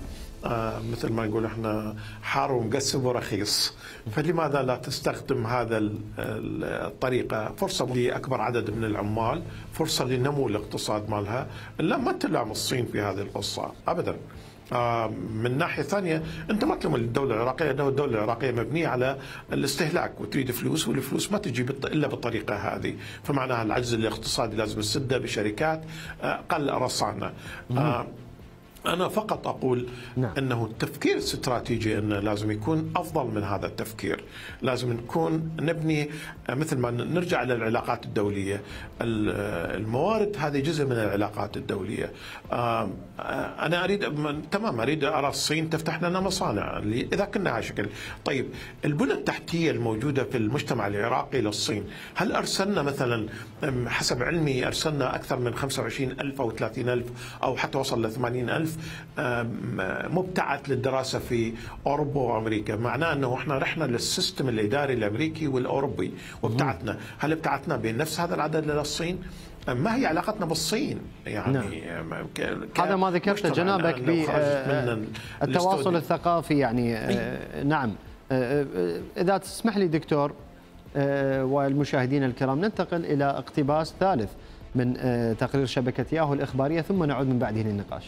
آه مثل ما نقول احنا حار ومقسم ورخيص، فلماذا لا تستخدم هذا الطريقة؟ فرصة لأكبر عدد من العمال، فرصة لنمو الاقتصاد مالها. لا، ما تلام الصين في هذه القصة أبدا. آه من ناحية ثانية أنت ما تلوم الدولة العراقية، لأنه الدولة العراقية مبنية على الاستهلاك وتريد فلوس، والفلوس ما تجي إلا بالطريقة هذه، فمعناها العجز الاقتصادي لازم نسده بشركات آه قل رصعنا. آه أنا فقط أقول نعم. أنه التفكير الاستراتيجي أنه لازم يكون أفضل من هذا التفكير. لازم نكون نبني مثل ما نرجع إلى العلاقات الدولية. الموارد هذه جزء من العلاقات الدولية. أنا أريد تمام أريد أرى الصين تفتح لنا مصانع إذا كنا على شكل. طيب البنى التحتية الموجودة في المجتمع العراقي للصين، هل أرسلنا مثلا حسب علمي أرسلنا أكثر من خمسة وعشرين ألف أو ثلاثين ألف أو حتى وصل ل ثمانين ألف مبتعث للدراسة في أوروبا وأمريكا؟ معناه أنه إحنا رحنا للسيستم الإداري الأمريكي والأوروبي وابتعثنا. هل ابتعثنا بنفس هذا العدد للصين؟ ما هي علاقتنا بالصين؟ يعني نعم. هذا ما ذكرت جنابك بالتواصل الثقافي يعني. نعم. إذا تسمح لي دكتور والمشاهدين الكرام، ننتقل إلى اقتباس ثالث من تقرير شبكة ياهو الإخبارية، ثم نعود من بعده للنقاش.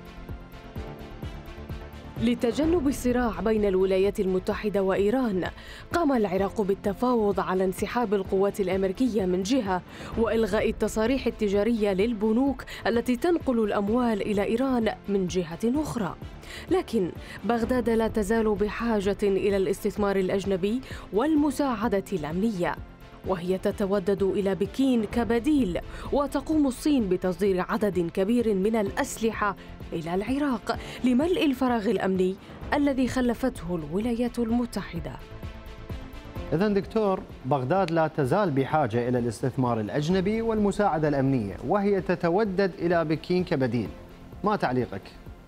لتجنب الصراع بين الولايات المتحدة وإيران، قام العراق بالتفاوض على انسحاب القوات الأمريكية من جهة وإلغاء التصاريح التجارية للبنوك التي تنقل الأموال إلى إيران من جهة أخرى. لكن بغداد لا تزال بحاجة إلى الاستثمار الأجنبي والمساعدة الأمنية، وهي تتودد إلى بكين كبديل، وتقوم الصين بتصدير عدد كبير من الأسلحة إلى العراق لملء الفراغ الأمني الذي خلفته الولايات المتحدة. إذن دكتور، بغداد لا تزال بحاجة إلى الاستثمار الأجنبي والمساعدة الأمنية، وهي تتودد إلى بكين كبديل. ما تعليقك؟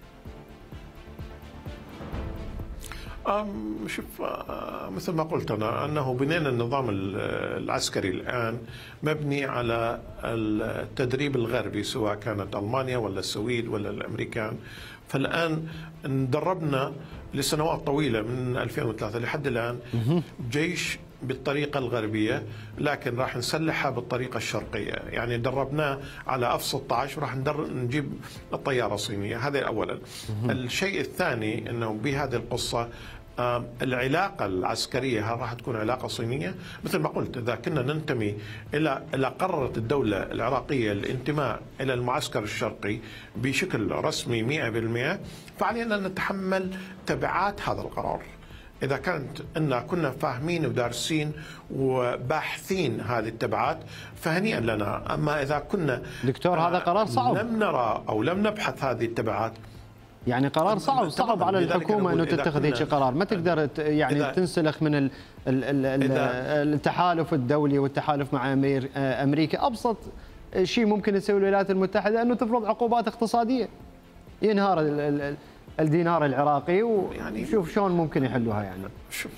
شوف، مثل ما قلت أنا أنه بنينا النظام العسكري الآن مبني على التدريب الغربي، سواء كانت ألمانيا ولا السويد ولا الأمريكان. فالآن ندربنا لسنوات طويلة من ألفين وثلاثة لحد الآن جيش بالطريقة الغربية، لكن راح نسلحها بالطريقة الشرقية. يعني دربناه على اف ستة عشر وراح نجيب الطيارة الصينية. هذا أولا. الشيء الثاني أنه بهذه القصة العلاقة العسكرية هل راح تكون علاقة صينية؟ مثل ما قلت، إذا كنا ننتمي إلى إلى قررت الدولة العراقية الانتماء إلى المعسكر الشرقي بشكل رسمي مئة بالمئة، فعلينا أن نتحمل تبعات هذا القرار. إذا كانت أن كنا فاهمين ودارسين وباحثين هذه التبعات فهنيئا لنا. أما إذا كنا دكتور هذا قرار صعب، لم نرى أو لم نبحث هذه التبعات، يعني قرار صعب صعب على الحكومة أنه تتخذ هيك قرار. ما تقدر يعني تنسلخ من ال ال ال التحالف الدولي والتحالف مع أمريكا. أبسط شيء ممكن تسوي الولايات المتحدة أنه تفرض عقوبات اقتصادية، ينهار الدينار العراقي، وشوف شلون ممكن يحلوها. يعني شوف،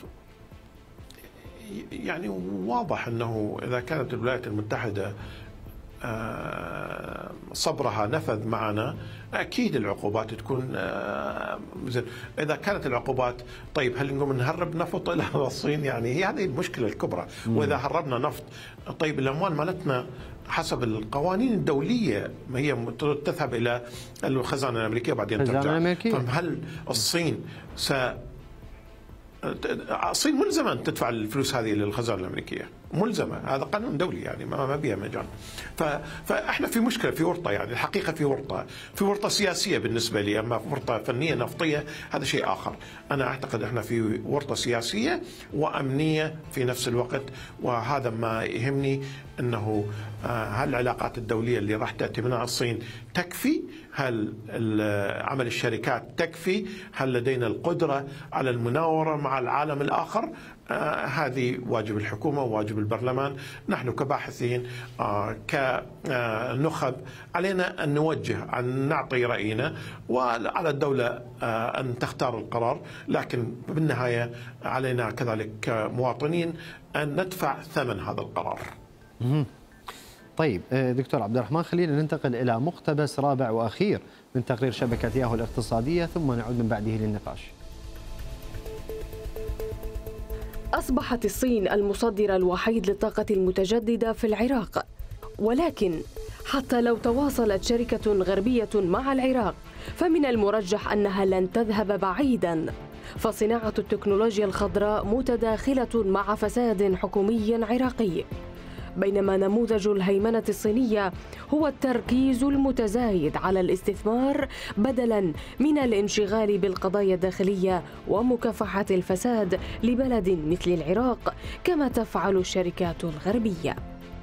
يعني واضح أنه إذا كانت الولايات المتحدة صبرها نفذ معنا، أكيد العقوبات تكون زين. إذا كانت العقوبات، طيب هل نقوم نهرب نفط إلى الصين؟ يعني هي هذه المشكلة الكبرى. وإذا هربنا نفط، طيب الأموال مالتنا حسب القوانين الدولية ما هي تذهب إلى الخزانة الأمريكية وبعدين ترجع. فهل الصين س الصين ملزمة أن تدفع الفلوس هذه للخزانة الأمريكية، ملزمة، هذا قانون دولي، يعني ما بيها مجال. فاحنا في مشكلة، في ورطة، يعني الحقيقة في ورطة، في ورطة سياسية بالنسبة لي. أما ورطة فنية نفطية هذا شيء آخر. أنا أعتقد احنا في ورطة سياسية وأمنية في نفس الوقت، وهذا ما يهمني. أنه هل العلاقات الدولية اللي راح تأتي منها الصين تكفي؟ هل عمل الشركات تكفي؟ هل لدينا القدرة على المناورة مع العالم الآخر؟ آه هذه واجب الحكومة وواجب البرلمان. نحن كباحثين آه كنخب علينا أن نوجه، أن نعطي رأينا، وعلى الدولة آه أن تختار القرار. لكن بالنهاية علينا كذلك كمواطنين أن ندفع ثمن هذا القرار. طيب دكتور عبد الرحمن، خلينا ننتقل إلى مقتبس رابع وأخير من تقرير شبكة ياهو الاقتصادية ثم نعود من بعده للنقاش. أصبحت الصين المصدر الوحيد للطاقة المتجددة في العراق، ولكن حتى لو تواصلت شركة غربية مع العراق فمن المرجح أنها لن تذهب بعيداً، فصناعة التكنولوجيا الخضراء متداخلة مع فساد حكومي عراقي، بينما نموذج الهيمنة الصينية هو التركيز المتزايد على الاستثمار بدلاً من الانشغال بالقضايا الداخلية ومكافحة الفساد لبلد مثل العراق كما تفعل الشركات الغربية.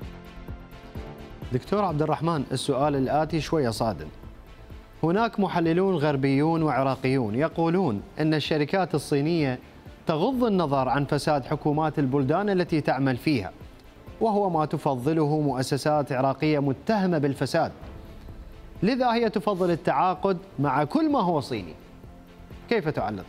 دكتور عبد الرحمن، السؤال الآتي شوية صادم. هناك محللون غربيون وعراقيون يقولون أن الشركات الصينية تغض النظر عن فساد حكومات البلدان التي تعمل فيها، وهو ما تفضله مؤسسات عراقية متهمة بالفساد، لذا هي تفضل التعاقد مع كل ما هو صيني. كيف تعلق؟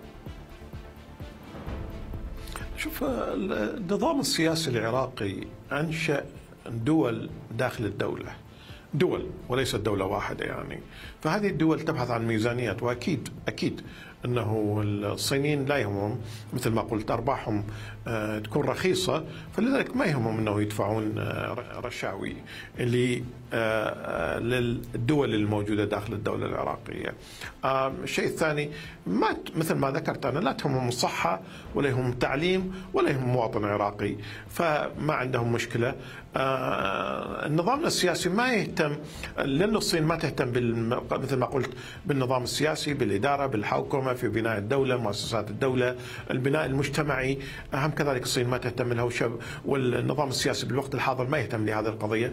شوف، النظام السياسي العراقي أنشأ دول داخل الدولة، دول وليست دولة واحدة يعني، فهذه الدول تبحث عن ميزانيات، وأكيد أكيد أنه الصينيين لا يهمهم مثل ما قلت أرباحهم تكون رخيصة، فلذلك ما يهمهم أنه يدفعون رشاوي اللي للدول الموجودة داخل الدولة العراقية. الشيء الثاني، ما مثل ما ذكرت أنا، لا تهمهم الصحة ولا يهمهم التعليم ولا يهمهم مواطن عراقي، فما عندهم مشكلة. النظام السياسي ما يهتم، لأن الصين ما تهتم مثل ما قلت بالنظام السياسي، بالإدارة، بالحوكمة، في بناء الدولة، مؤسسات الدولة، البناء المجتمعي، أهم كذلك الصين ما تهتم لها، والنظام السياسي بالوقت الحاضر ما يهتم لهذه القضية.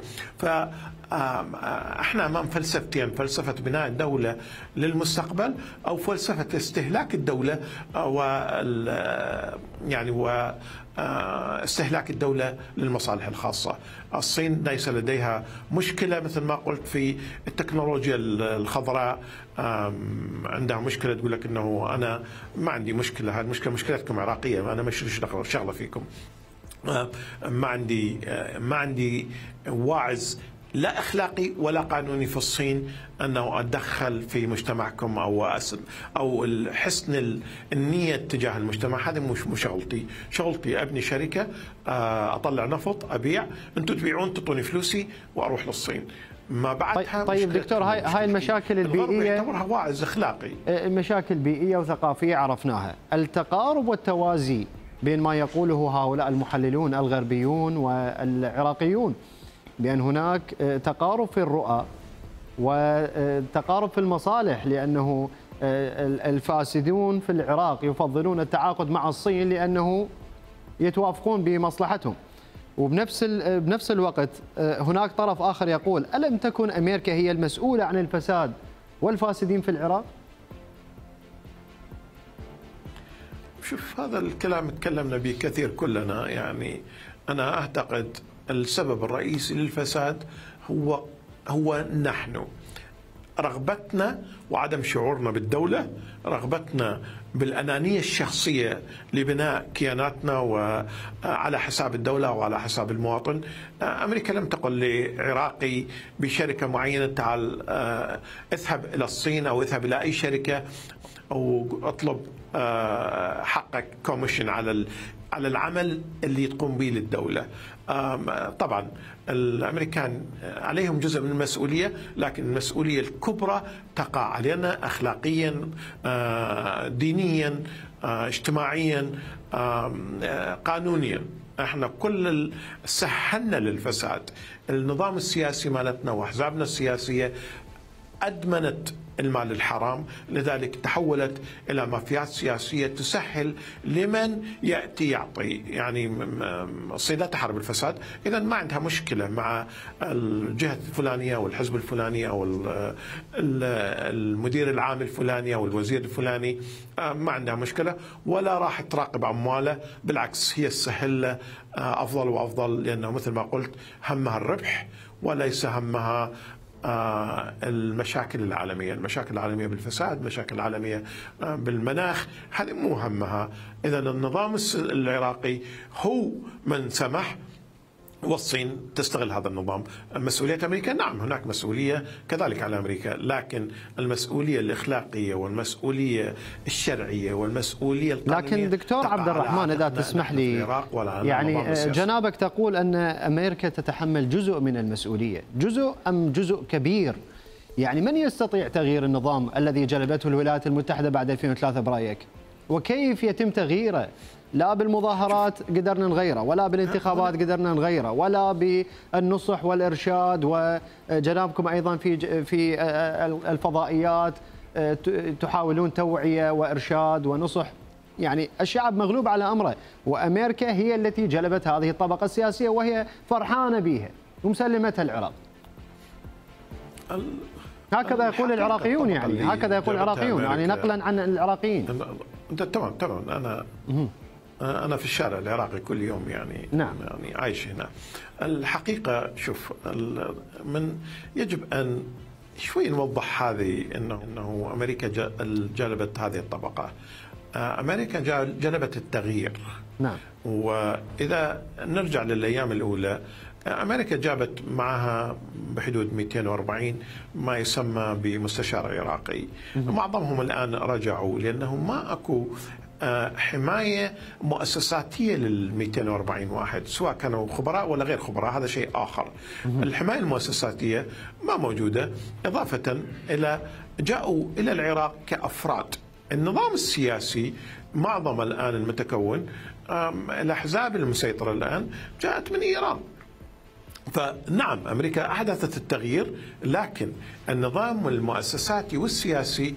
فاحنا أمام فلسفتين، فلسفة بناء الدولة للمستقبل أو فلسفة استهلاك الدولة و يعني و استهلاك الدولة للمصالح الخاصة. الصين ليس لديها مشكلة مثل ما قلت في التكنولوجيا الخضراء، عندها مشكلة تقول لك أنه أنا ما عندي مشكلة، هذه مشكلة مشكلتكم عراقية، أنا ما اشتريش شغلة فيكم، ما عندي ما عندي واعز لا أخلاقي ولا قانوني في الصين أنه أتدخل في مجتمعكم أو أو حسن النية تجاه المجتمع. هذه مش مش شغلتي، شغلتي أبني شركة، أطلع نفط، أبيع، أنتم تبيعون تعطوني فلوسي وأروح للصين. ما بعدها طيب دكتور، هاي هاي المشاكل البيئية يعتبرها واعز أخلاقي، المشاكل البيئية وثقافية عرفناها، التقارب والتوازي بين ما يقوله هؤلاء المحللون الغربيون والعراقيون بأن هناك تقارب في الرؤى وتقارب في المصالح، لأنه الفاسدون في العراق يفضلون التعاقد مع الصين لأنه يتوافقون بمصلحتهم، وبنفس بنفس الوقت هناك طرف آخر يقول ألم تكن أمريكا هي المسؤولة عن الفساد والفاسدين في العراق؟ شوف، هذا الكلام تكلمنا به كثير كلنا، يعني أنا أعتقد السبب الرئيسي للفساد هو هو نحن، رغبتنا وعدم شعورنا بالدولة، رغبتنا بالأنانية الشخصية لبناء كياناتنا وعلى حساب الدولة وعلى حساب المواطن. أمريكا لم تقل لعراقي بشركة معينة تعال اذهب إلى الصين أو اذهب إلى أي شركة أو اطلب حقك كوميشن على على العمل اللي تقوم به للدولة. طبعا الأمريكان عليهم جزء من المسؤولية، لكن المسؤولية الكبرى تقع علينا أخلاقيا، دينيا، اجتماعيا، قانونيا. احنا كل سهلنا للفساد. النظام السياسي مالتنا واحزابنا السياسية أدمنت المال الحرام، لذلك تحولت إلى مافيات سياسية تسهل لمن يأتي يعطي. يعني الصين لا تحارب الفساد، إذا ما عندها مشكلة مع الجهة الفلانية أو الحزب الفلاني أو المدير العام الفلاني أو الوزير الفلاني، ما عندها مشكلة ولا راح تراقب أمواله، بالعكس هي تسهل له أفضل وأفضل، لأنه مثل ما قلت همها الربح وليس همها المشاكل العالمية. المشاكل العالمية بالفساد، المشاكل العالمية بالمناخ، هذه مو همها. إذا النظام العراقي هو من سمح والصين تستغل هذا النظام. مسؤولية أمريكا نعم هناك مسؤولية كذلك على أمريكا، لكن المسؤولية الإخلاقية والمسؤولية الشرعية والمسؤولية القانونية. لكن دكتور عبد الرحمن إذا تسمح لي، يعني جنابك تقول أن أمريكا تتحمل جزء من المسؤولية، جزء أم جزء كبير؟ يعني من يستطيع تغيير النظام الذي جلبته الولايات المتحدة بعد ألفين وثلاثة برأيك؟ وكيف يتم تغييره؟ لا بالمظاهرات قدرنا نغيره، ولا بالانتخابات قدرنا نغيره، ولا بالنصح والإرشاد، وجنابكم أيضا في في الفضائيات تحاولون توعية وإرشاد ونصح. يعني الشعب مغلوب على أمره، وأمريكا هي التي جلبت هذه الطبقة السياسية وهي فرحانة بها ومسلمتها العراق. هكذا يقول العراقيون، يعني هكذا يقول العراقيون، يعني نقلا عن العراقيين. تمام تمام. أنا أنا في الشارع العراقي كل يوم، يعني نعم. يعني عايش هنا. الحقيقة شوف، من يجب أن شوي نوضح هذه إنه إنه أمريكا جلبت هذه الطبقة. أمريكا جلبت التغيير. نعم. وإذا نرجع للأيام الأولى، أمريكا جابت معها بحدود مئتين وأربعين ما يسمى بمستشار عراقي. معظمهم الآن رجعوا لأنه ما أكو حماية مؤسساتية لل مئتين وأربعين واحد، سواء كانوا خبراء ولا غير خبراء، هذا شيء آخر. الحماية المؤسساتية ما موجودة، إضافة إلى جاءوا إلى العراق كأفراد. النظام السياسي معظم الآن المتكون، الأحزاب المسيطرة الآن جاءت من إيران. فنعم أمريكا أحدثت التغيير، لكن النظام المؤسساتي والسياسي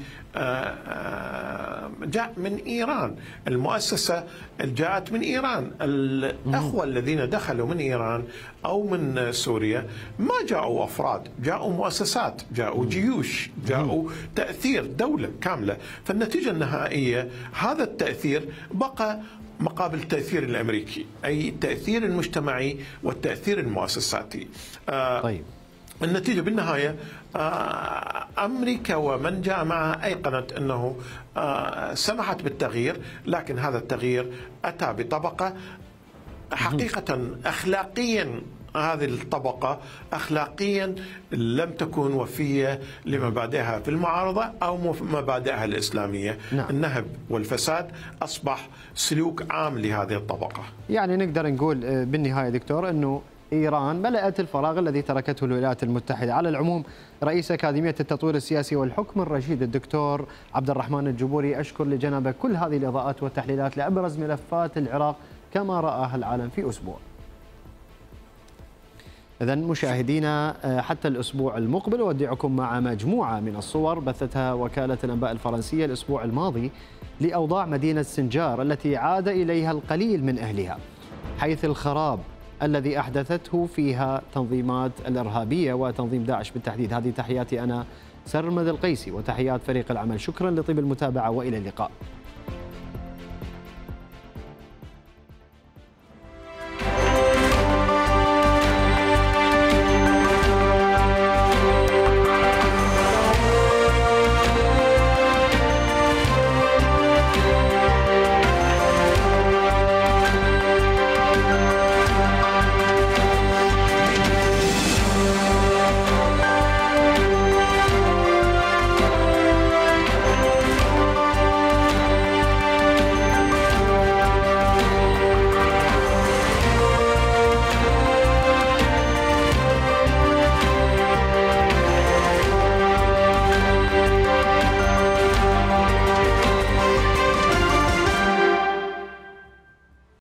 جاء من إيران. المؤسسة جاءت من إيران. الأخوة الذين دخلوا من إيران أو من سوريا ما جاءوا أفراد، جاءوا مؤسسات، جاءوا جيوش، جاءوا تأثير دولة كاملة. فالنتيجة النهائية هذا التأثير بقى مقابل التأثير الأمريكي، أي التأثير المجتمعي والتأثير المؤسساتي. طيب. النتيجة بالنهاية أمريكا ومن جاء معها أيقنت أنه سمحت بالتغيير، لكن هذا التغيير أتى بطبقة حقيقة أخلاقيا، هذه الطبقة أخلاقيا لم تكن وفية لمبادئها في المعارضة أو مبادئها الإسلامية. نعم. النهب والفساد أصبح سلوك عام لهذه الطبقة. يعني نقدر نقول بالنهاية دكتور أنه إيران ملأت الفراغ الذي تركته الولايات المتحدة. على العموم، رئيس أكاديمية التطوير السياسي والحكم الرشيد الدكتور عبد الرحمن الجبوري، أشكر لجنابه كل هذه الإضاءات والتحليلات لأبرز ملفات العراق كما رآها العالم في أسبوع. إذن مشاهدينا، حتى الأسبوع المقبل أودعكم مع مجموعة من الصور بثتها وكالة الأنباء الفرنسية الأسبوع الماضي لأوضاع مدينة سنجار التي عاد إليها القليل من أهلها، حيث الخراب الذي أحدثته فيها تنظيمات الإرهابية وتنظيم داعش بالتحديد. هذه تحياتي أنا سرمد القيسي وتحيات فريق العمل. شكرا لطيب المتابعة وإلى اللقاء.